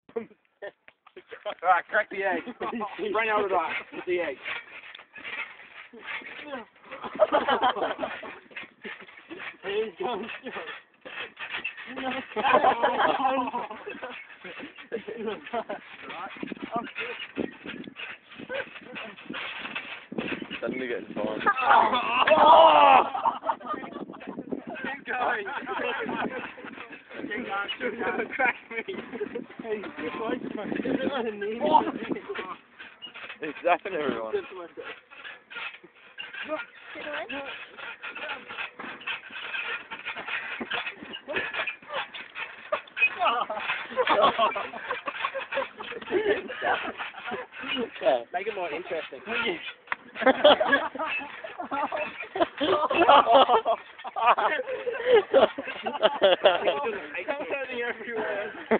Alright, crack the egg. Bring Alderdice with the egg. He's going Suddenly getting fun. Keep going. Crack me. Hey, good voice, man. It's zapping everyone. Make it more interesting. Everywhere.